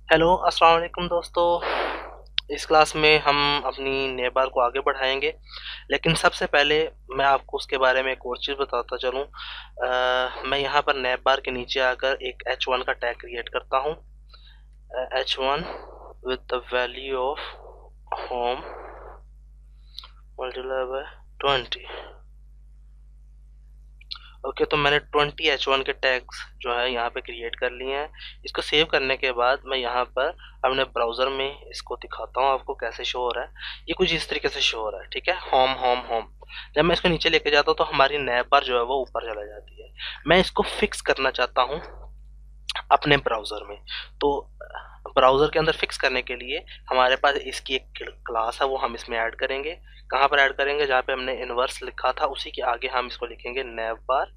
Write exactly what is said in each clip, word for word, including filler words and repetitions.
Hello अस्सलाम वालेकुम दोस्तों। इस क्लास में हम अपनी नेबार को आगे बढ़ाएंगे, लेकिन सबसे पहले मैं आपको उसके बारे में एक और चीज़ बताता चलूँ। अ, मैं यहाँ पर नेबार के नीचे आकर एक एच वन का टैग क्रिएट करता हूँ। H one with the value of home multiply by twenty. Okay okay, तो मैंने ट्वेंटी एच वन के टैग्स जो है यहाँ पे क्रिएट कर लिए हैं। इसको सेव करने के बाद मैं यहाँ पर अपने ब्राउज़र में इसको दिखाता हूँ आपको कैसे शो हो रहा है। ये कुछ इस तरीके से शो हो रहा है, ठीक है। Home home home. जब मैं इसको नीचे लेके जाता हूँ तो हमारी नैब बार जो है वो ऊपर चला जाती है। मैं इसको फिक्स करना चाहता हूँ अपने ब्राउज़र में। तो ब्राउज़र के अंदर फिक्स करने के लिए हमारे पास इसकी एक क्लास है, वो हम इसमें ऐड करेंगे। कहाँ पर ऐड करेंगे? जहाँ पे हमने इनवर्स लिखा था उसी के आगे हम इसको लिखेंगे nav bar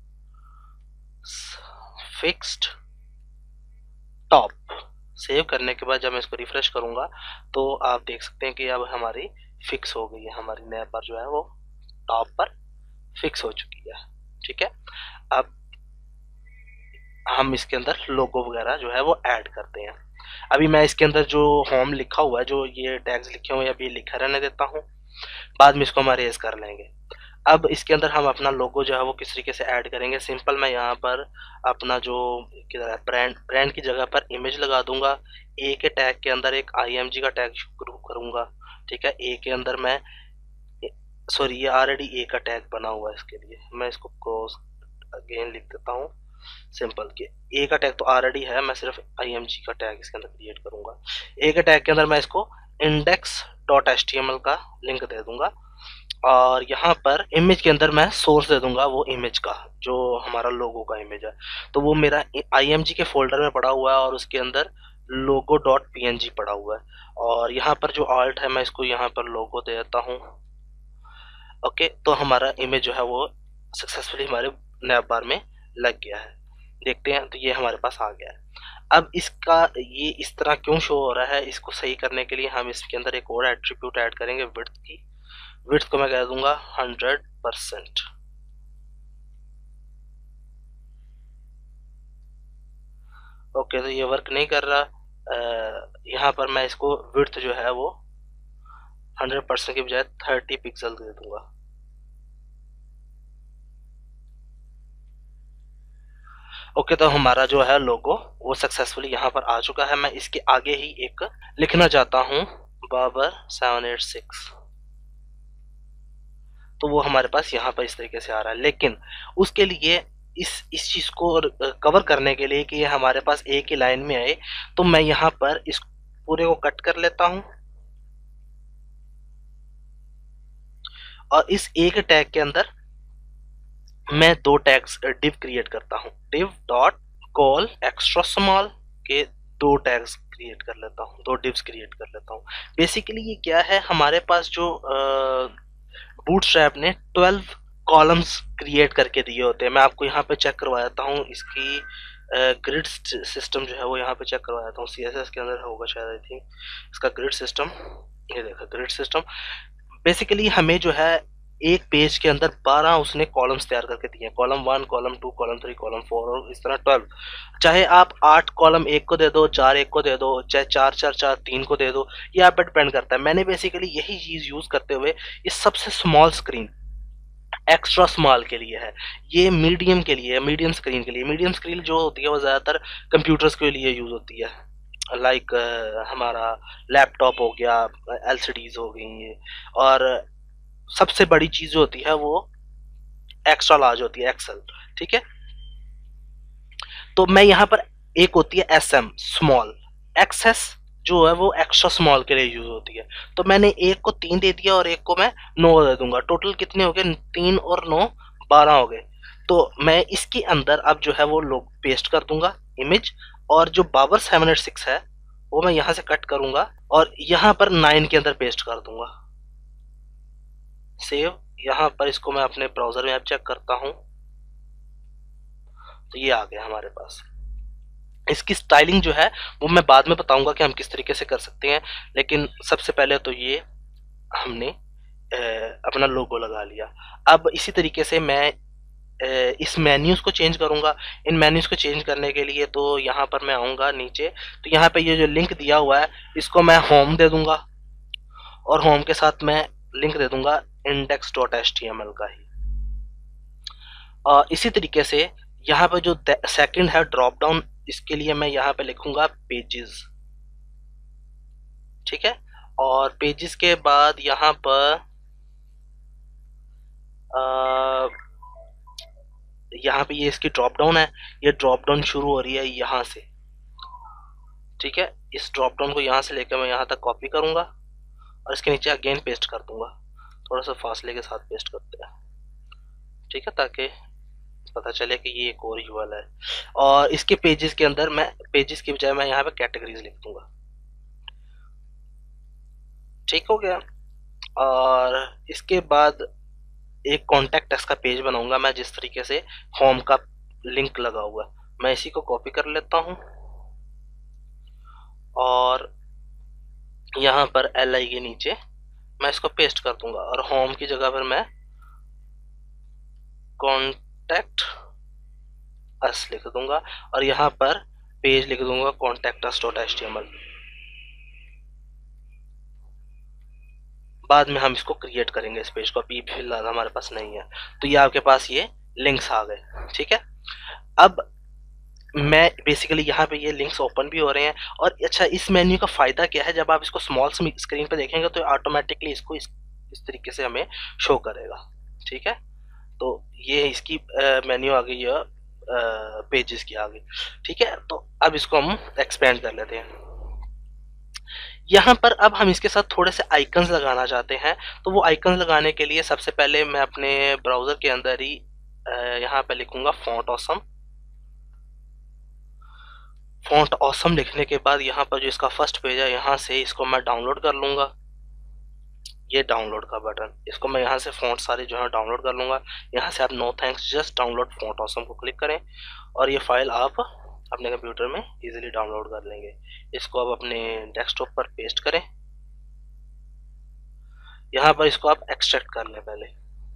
fixed top. Save करने के बाद जब मैं इसको रिफ्रेश करूंगा तो आप देख सकते हैं कि अब हमारी फिक्स हो गई है। हमारी नैब बार जो है वो टॉप पर फिक्स हो चुकी है, ठीक है। अब हम इसके अंदर लोगो वगैरह जो है वो ऐड करते हैं। अभी मैं इसके अंदर जो होम लिखा हुआ है, जो ये टैग्स लिखे हुए हैं, अभी लिखा रहने देता हूँ, बाद में इसको हम अरेज कर लेंगे। अब इसके अंदर हम अपना लोगो जो है वो किस तरीके से ऐड करेंगे। सिंपल, मैं यहाँ पर अपना जो ब्रांड ब्रांड की जगह पर इमेज लगा दूंगा। ए के टैग के अंदर एक आई एम जी का टैग शुरू करूंगा, ठीक है। ए के अंदर मैं सॉरी ये ऑलरेडी ए का टैग बना हुआ है, इसके लिए मैं इसको क्रॉस अगेन लिख देता हूँ। सिंपल के ए का टैग तो ऑलरेडी है, मैं सिर्फ आई एम जी का टैग इसके अंदर क्रिएट करूंगा। ए के टैग के अंदर मैं इसको index dot H T M L का लिंक दे दूंगा, और यहाँ पर इमेज के अंदर मैं सोर्स दे दूंगा वो इमेज का, जो हमारा लोगो का इमेज है। तो वो मेरा आई एम जी के फोल्डर में पड़ा हुआ है और उसके अंदर logo dot P N G पड़ा हुआ है। और यहाँ पर जो आल्ट है मैं इसको यहाँ पर लोगो दे देता हूँ। ओके, तो हमारा इमेज जो है वो सक्सेसफुली हमारे नैब बार में लग गया है। देखते हैं, तो ये हमारे पास आ गया है। अब इसका ये इस तरह क्यों शो हो रहा है, इसको सही करने के लिए हम इसके अंदर एक और एट्रीब्यूट ऐड करेंगे, विड्थ की। विड्थ को मैं कह दूंगा हंड्रेड परसेंट। ओके, तो ये वर्क नहीं कर रहा। यहाँ पर मैं इसको विड्थ जो है वो हंड्रेड परसेंट की बजाय थर्टी पिक्सल दे दूंगा। ओके, तो हमारा जो है लोगो वो सक्सेसफुली यहाँ पर आ चुका है। मैं इसके आगे ही एक लिखना चाहता हूँ, बाबर सेवन एट सिक्स। तो वो हमारे पास यहाँ पर इस तरीके से आ रहा है। लेकिन उसके लिए इस इस चीज को कवर करने के लिए कि ये हमारे पास एक ही लाइन में आए, तो मैं यहाँ पर इस पूरे को कट कर लेता हूँ और इस एक टैग के अंदर मैं दो टैग्स डिव क्रिएट करता हूँ। Div dot col extra small के दो टैग्स क्रिएट कर लेता हूँ, दो डिव्स क्रिएट कर लेता हूँ। बेसिकली ये क्या है, हमारे पास जो बूटस्ट्रैप ने ट्वेल्व कॉलम्स क्रिएट करके दिए होते हैं। मैं आपको यहाँ पे चेक करवा देता हूँ, इसकी ग्रिड सिस्टम जो है वो यहाँ पे चेक करवा देता हूँ। सी एस एस के अंदर होगा शायद, आई थिंक इसका ग्रिड सिस्टम। ये देखा ग्रिड सिस्टम। बेसिकली हमें जो है एक पेज के अंदर बारह उसने कॉलम्स तैयार करके दिए हैं। Column one, column two, column three, column four, और इस तरह ट्वेल्व। चाहे आप आठ कॉलम एक को दे दो, चार एक को दे दो, चाहे चार चार चार तीन को दे दो, ये आप पे डिपेंड करता है। मैंने बेसिकली यही चीज यूज करते हुए ये सबसे स्मॉल स्क्रीन एक्स्ट्रा स्मॉल के लिए है, ये मीडियम के लिए, मीडियम स्क्रीन के लिए। मीडियम स्क्रीन जो होती है वो ज्यादातर कंप्यूटर्स के लिए यूज होती है, लाइक like, uh, हमारा लैपटॉप हो गया, एल सी डीज हो गई ये। और सबसे बड़ी चीज जो होती है वो एक्स्ट्रा लार्ज होती है, एक्सेल, ठीक है। तो मैं यहाँ पर एक होती है एस एम स्मॉल, एक्सेस जो है वो एक्स्ट्रा स्मॉल के लिए यूज होती है। तो मैंने एक को तीन दे दिया और एक को मैं नौ दे दूंगा। टोटल कितने हो गए? तीन और नौ बारह हो गए। तो मैं इसके अंदर अब जो है वो लोग पेस्ट कर दूंगा इमेज, और जो बाबर सेवन एट सिक्स है वो मैं यहाँ से कट करूंगा और यहाँ पर नाइन के अंदर पेस्ट कर दूंगा। सेव। यहाँ पर इसको मैं अपने ब्राउजर में अब चेक करता हूँ, तो ये आ गया हमारे पास। इसकी स्टाइलिंग जो है वो मैं बाद में बताऊंगा कि हम किस तरीके से कर सकते हैं, लेकिन सबसे पहले तो ये हमने अपना लोगो लगा लिया। अब इसी तरीके से मैं इस मेन्यूज़ को चेंज करूँगा। इन मेन्यूज़ को चेंज करने के लिए तो यहाँ पर मैं आऊँगा नीचे, तो यहाँ पे ये जो लिंक दिया हुआ है इसको मैं होम दे दूँगा और होम के साथ मैं लिंक दे दूँगा index dot H T M L का ही। और इसी तरीके से यहाँ पे जो सेकंड है ड्रॉप डाउन, इसके लिए मैं यहाँ पे लिखूँगा पेजेस, ठीक है। और पेजेस के बाद यहाँ पर आ, यहाँ पे ये इसकी ड्रॉप डाउन है, ये ड्रॉप डाउन शुरू हो रही है यहाँ से, ठीक है। इस ड्रॉप डाउन को यहाँ से लेकर मैं यहाँ तक कॉपी करूँगा और इसके नीचे अगेन पेस्ट कर दूंगा। थोड़ा सा फासले के साथ पेस्ट करते हैं, ठीक है, ताकि पता चले कि ये एक और यूआरएल है। और इसके पेजेस के अंदर मैं पेजेस की बजाय मैं यहाँ पे कैटेगरीज लिख दूंगा, ठीक हो गया। और इसके बाद एक कॉन्टैक्ट अस का पेज बनाऊंगा मैं, जिस तरीके से होम का लिंक लगा हुआ है। मैं इसी को कॉपी कर लेता हूँ और यहाँ पर एल आई के नीचे मैं इसको पेस्ट कर दूंगा और होम की जगह पर मैं कॉन्टैक्ट अस लिख दूंगा और यहाँ पर पेज लिख दूंगा contact us dot H T M L. बाद में हम इसको क्रिएट करेंगे इस पेज को, अभी फिलहाल हमारे पास नहीं है। तो ये आपके पास ये लिंक्स आ गए, ठीक है। अब मैं बेसिकली यहाँ पे ये लिंक्स ओपन भी हो रहे हैं। और अच्छा, इस मेन्यू का फ़ायदा क्या है, जब आप इसको स्मॉल स्क्रीन पे देखेंगे तो ऑटोमेटिकली इसको इस, इस तरीके से हमें शो करेगा, ठीक है। तो ये इसकी मेन्यू आ गई है, पेजेस की आ गई, ठीक है। तो अब इसको हम एक्सपेंड कर लेते हैं। यहाँ पर अब हम इसके साथ थोड़े से आइकन्स लगाना चाहते हैं। तो वो आइकन्स लगाने के लिए सबसे पहले मैं अपने ब्राउज़र के अंदर ही यहाँ पे लिखूँगा फॉन्ट ऑसम। फॉन्ट ऑसम लिखने के बाद यहाँ पर जो इसका फर्स्ट पेज है, यहाँ से इसको मैं डाउनलोड कर लूँगा। ये डाउनलोड का बटन, इसको मैं यहाँ से फॉन्ट सारे जो है डाउनलोड कर लूँगा। यहाँ से आप no thanks just download font awesome को क्लिक करें और ये फाइल आप अपने कंप्यूटर में इजीली डाउनलोड कर लेंगे। इसको आप अपने डेस्कटॉप पर पेस्ट करें। यहाँ पर इसको आप एक्सट्रैक्ट कर लें पहले,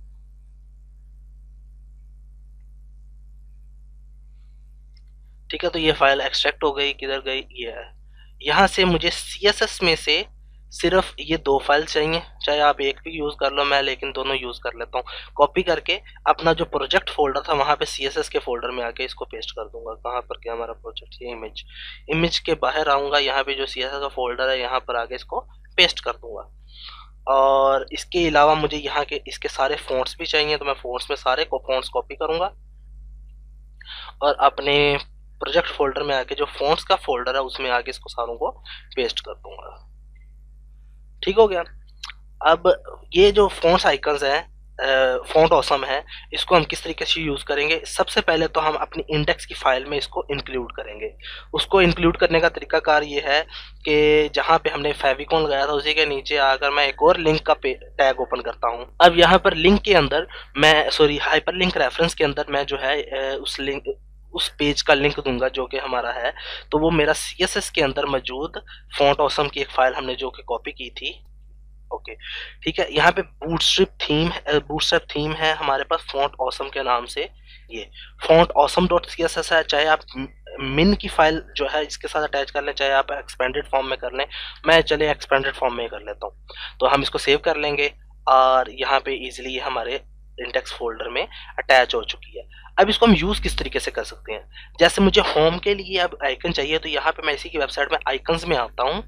ठीक है। तो ये फाइल एक्सट्रैक्ट हो गई, किधर गई, ये है। यहाँ से मुझे सी एस एस में से सिर्फ ये दो फाइल चाहिए, चाहे आप एक भी यूज़ कर लो, मैं लेकिन दोनों यूज़ कर लेता हूँ। कॉपी करके अपना जो प्रोजेक्ट फोल्डर था वहाँ पे सी एस एस के फोल्डर में आके इसको पेस्ट कर दूंगा। कहाँ पर क्या हमारा प्रोजेक्ट, ये इमेज, इमेज के बाहर आऊँगा, यहाँ पे जो सी एस एस का फोल्डर है यहाँ पर आके इसको पेस्ट कर दूंगा। और इसके अलावा मुझे यहाँ के इसके सारे फ़ॉन्ट्स भी चाहिए, तो मैं फ़ॉन्ट्स में सारे को फ़ॉन्ट्स कॉपी करूँगा और अपने प्रोजेक्ट फोल्डर में आके जो फ़ॉन्ट्स का फोल्डर है उसमें आके इसको सारों को पेस्ट कर दूंगा, ठीक हो गया। अब ये जो फ़ॉन्ट्स आइकन्स हैं, फ़ॉन्ट ऑसम है, इसको हम किस तरीके से यूज़ करेंगे। सबसे पहले तो हम अपनी इंडेक्स की फ़ाइल में इसको इंक्लूड करेंगे। उसको इंक्लूड करने का तरीकाकार ये है कि जहाँ पे हमने फेविकॉन लगाया था उसी के नीचे आकर मैं एक और लिंक का टैग ओपन करता हूँ। अब यहाँ पर लिंक के अंदर मैं सॉरी हाइपर लिंक रेफरेंस के अंदर मैं जो है उस लिंक उस पेज का लिंक दूंगा जो कि हमारा है। तो वो मेरा सी एस एस के अंदर मौजूद फॉन्ट ऑसम की एक फाइल हमने जो कि कॉपी की थी, ओके, ठीक है। यहाँ पे बूटस्ट्रैप थीम बूटस्ट्रैप थीम है हमारे पास फॉन्ट ऑसम के नाम से, ये font awesome dot C S S है। चाहे आप मिन की फाइल जो है इसके साथ अटैच कर लें, चाहे आप एक्सपेंडेड फॉर्म में कर लें। मैं चले एक्सपेंडेड फॉर्म में कर लेता हूँ। तो हम इसको सेव कर लेंगे और यहाँ पे इजीली हमारे इंडेक्स फोल्डर में अटैच हो चुकी है। अब इसको हम यूज़ किस तरीके से कर सकते हैं, जैसे मुझे होम के लिए अब आइकन चाहिए, तो यहाँ पे मैं इसी की वेबसाइट में आइकन्स में आता हूँ।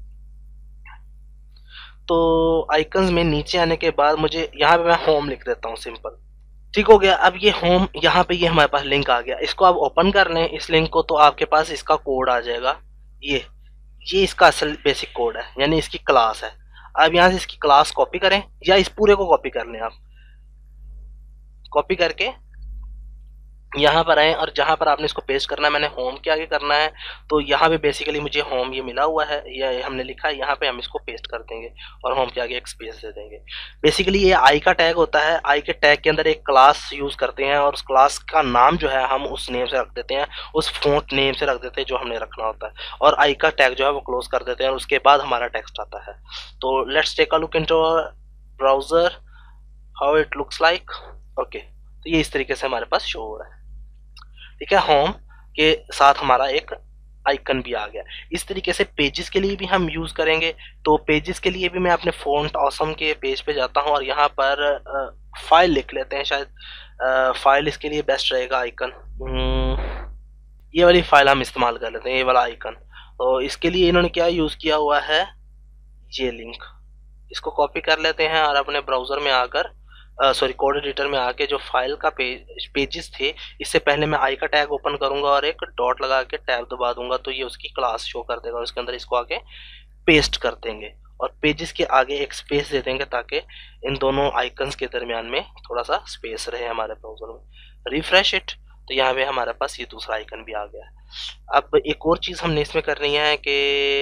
तो आइकन्स में नीचे आने के बाद मुझे यहाँ पे मैं होम लिख देता हूँ, सिंपल, ठीक हो गया। अब ये होम, यहाँ पे ये हमारे पास लिंक आ गया। इसको आप ओपन कर लें इस लिंक को, तो आपके पास इसका कोड आ जाएगा। ये ये इसका असल बेसिक कोड है, यानी इसकी क्लास है। अब यहाँ से इसकी क्लास कॉपी करें या इस पूरे को कॉपी कर लें। आप कॉपी करके यहाँ पर आए और जहाँ पर आपने इसको पेस्ट करना है, मैंने होम के आगे करना है। तो यहाँ पे बेसिकली मुझे होम ये मिला हुआ है, ये हमने लिखा है, यहाँ पे हम इसको पेस्ट कर देंगे और होम के आगे एक स्पेस दे देंगे। बेसिकली ये आई का टैग होता है। आई के टैग के अंदर एक क्लास यूज़ करते हैं और उस क्लास का नाम जो है हम उस नेम से रख देते हैं, उस फॉन्ट नेम से रख देते हैं जो हमने रखना होता है। और आई का टैग जो है वो क्लोज कर देते हैं और उसके बाद हमारा टेक्स्ट आता है। तो let's take a look into browser how it looks like, okay. तो ये इस तरीके से हमारे पास शो हो रहा है। ठीक है, होम के साथ हमारा एक आइकन भी आ गया। इस तरीके से पेजेस के लिए भी हम यूज करेंगे। तो पेजेस के लिए भी मैं अपने फ़ॉन्ट ऑसम के पेज पे जाता हूँ और यहाँ पर फाइल लिख लेते हैं, शायद फाइल इसके लिए बेस्ट रहेगा आइकन। ये वाली फाइल हम इस्तेमाल कर लेते हैं, ये वाला आइकन। तो इसके लिए इन्होंने क्या यूज किया हुआ है, ये लिंक, इसको कॉपी कर लेते हैं और अपने ब्राउजर में आकर सॉरी कोड एडिटर में आके जो फाइल का पेज पेजेस थे, इससे पहले मैं आई का टैग ओपन करूंगा और एक डॉट लगा के टैब दबा दूंगा, तो ये उसकी क्लास शो कर देगा और उसके अंदर इसको आके पेस्ट कर देंगे और पेजेस के आगे एक स्पेस दे देंगे ताकि इन दोनों आइकन्स के दरमियान में थोड़ा सा स्पेस रहे हमारे ब्राउजर में। रिफ्रेश इट, तो यहाँ पे हमारे पास ये दूसरा आइकन भी आ गया है। अब एक और चीज हमने इसमें करनी है कि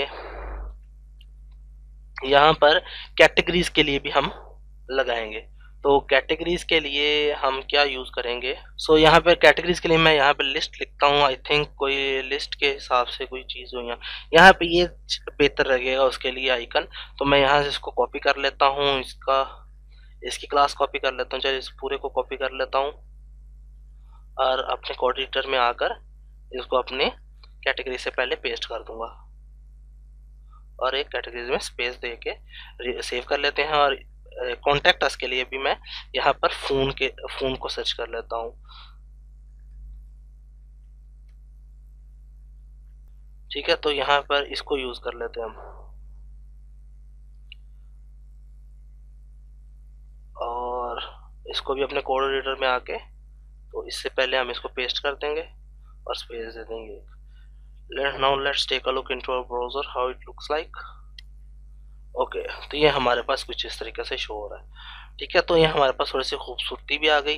यहाँ पर कैटेगरीज के लिए भी हम लगाएंगे। तो कैटेगरीज के लिए हम क्या यूज करेंगे, सो so, यहाँ पर कैटेगरीज के लिए मैं यहाँ पे लिस्ट लिखता हूँ। आई थिंक कोई लिस्ट के हिसाब से कोई चीज हो, यहाँ यहाँ पे ये बेहतर लगेगा उसके लिए आइकन। तो मैं यहाँ से इसको कॉपी कर लेता हूँ, इसका इसकी क्लास कॉपी कर लेता हूँ, चलिए इस पूरे को कॉपी कर लेता हूँ और अपने कोड एडिटर में आकर इसको अपने कैटेगरी से पहले पेस्ट कर दूंगा और एक कैटेगरी में स्पेस दे के सेव कर लेते हैं। और कॉन्टेक्ट अस के लिए भी मैं यहाँ पर फोन के फोन को सर्च कर लेता हूँ। ठीक है, तो यहाँ पर इसको यूज कर लेते हैं हम और इसको भी अपने कोड एडिटर में आके, तो इससे पहले हम इसको पेस्ट कर देंगे और स्पेस दे देंगे। Let, now let's take a look into our browser how it looks like. Okay okay, तो ये हमारे पास कुछ इस तरीके से शो हो रहा है। ठीक है, तो ये हमारे पास थोड़ी सी खूबसूरती भी आ गई।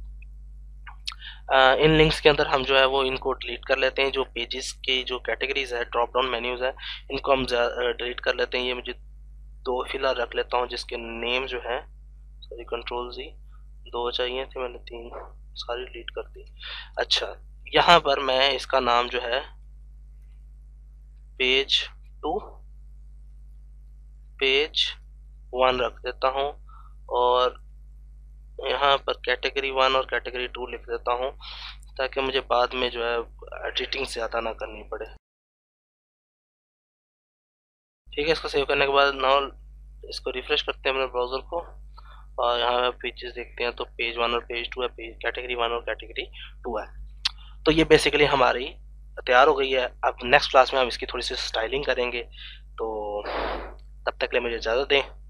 आ, इन लिंक्स के अंदर हम जो है वो इनको डिलीट कर लेते हैं। जो पेजेस के जो कैटेगरीज है, ड्रॉप डाउन मेन्यूज है, इनको हम डिलीट कर लेते हैं। ये मुझे दो फिलहाल रख लेता हूँ जिसके नेम जो है, सॉरी कंट्रोल जी, दो चाहिए थे, मैंने तीन सारी डिलीट कर दी। अच्छा, यहाँ पर मैं इसका नाम जो है पेज टू पेज वन रख देता हूँ और यहाँ पर कैटेगरी वन और कैटेगरी टू लिख देता हूँ ताकि मुझे बाद में जो है एडिटिंग ज़्यादा ना करनी पड़े। ठीक है, इसको सेव करने के बाद नाउ इसको रिफ्रेश करते हैं अपने ब्राउज़र को और यहाँ पेजेस देखते हैं तो पेज वन और पेज टू है, पेज कैटेगरी वन और कैटेगरी टू है। तो ये बेसिकली हमारी तैयार हो गई है। अब नेक्स्ट क्लास में हम इसकी थोड़ी सी स्टाइलिंग करेंगे, तो तब तक के लिए मुझे इजाज़त दें।